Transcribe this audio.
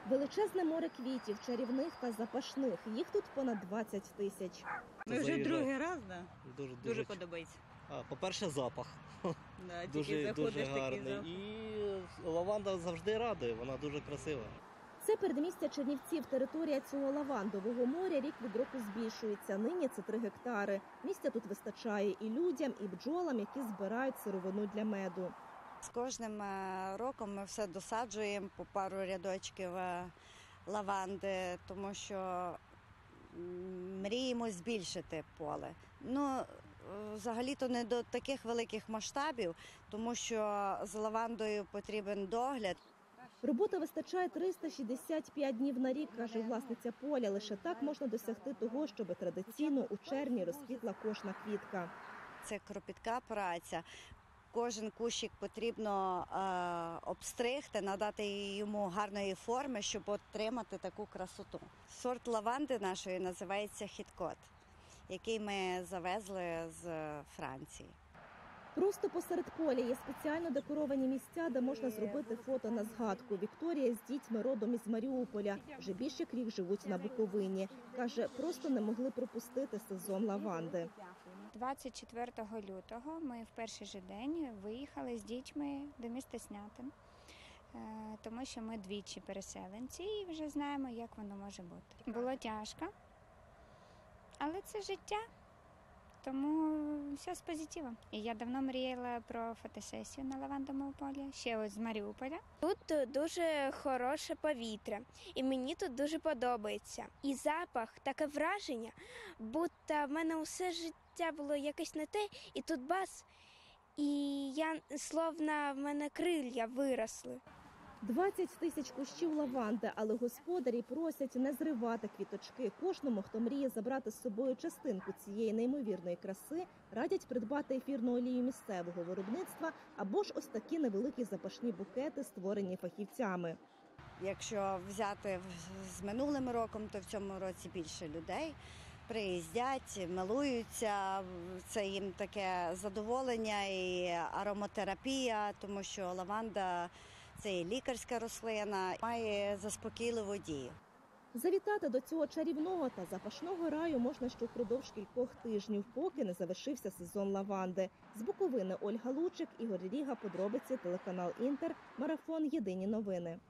Величезне море квітів, чарівних та запашних. Їх тут понад 20 тисяч. Ми вже другий раз, да? Дуже подобається. По-перше, запах. Да, Дуже гарний. І лаванда завжди радує, вона дуже красива. Це передмістя Чернівців. Територія цього лавандового моря рік від року збільшується. Нині це 3 гектари. Місця тут вистачає і людям, і бджолам, які збирають сировину для меду. З кожним роком ми все досаджуємо по пару рядочків лаванди, тому що мріємо збільшити поле. Взагалі-то не до таких великих масштабів, тому що з лавандою потрібен догляд. Роботи вистачає 365 днів на рік, каже власниця поля. Лише так можна досягти того, щоб традиційно у червні розквітла кожна квітка. Це кропітка праця. Кожен кущик потрібно обстригти, надати йому гарної форми, щоб отримати таку красоту. Сорт лаванди нашої називається хіткот, який ми завезли з Франції. Просто посеред поля є спеціально декоровані місця, де можна зробити фото на згадку. Вікторія з дітьми родом із Маріуполя. Вже більше як рік живуть на Буковині. Каже, просто не могли пропустити сезон лаванди. 24 лютого ми в перший же день виїхали з дітьми до міста Снятин, тому що ми двічі переселенці і вже знаємо, як воно може бути. Було тяжко, але це життя. Тому все з позитивом. І я давно мріяла про фотосесію на лавандовому полі, ще ось з Маріуполя. Тут дуже хороше повітря, і мені тут дуже подобається. І запах, таке враження, будто в мене усе життя було якось не те, і тут бас, і словно в мене крилля виросли. 20 тисяч кущів лаванди, але господарі просять не зривати квіточки. Кожному, хто мріє забрати з собою частинку цієї неймовірної краси, радять придбати ефірну олію місцевого виробництва або ж ось такі невеликі запашні букети, створені фахівцями. Якщо взяти з минулим роком, то в цьому році більше людей приїздять, милуються, це їм таке задоволення і ароматерапія, тому що лаванда – це і лікарська рослина, має заспокійливу дію. Завітати до цього чарівного та запашного раю можна ще впродовж кількох тижнів, поки не завершився сезон лаванди. З Буковини Ольга Лучик, Ігор Ріга, подробиці, телеканал Інтер, марафон «Єдині новини».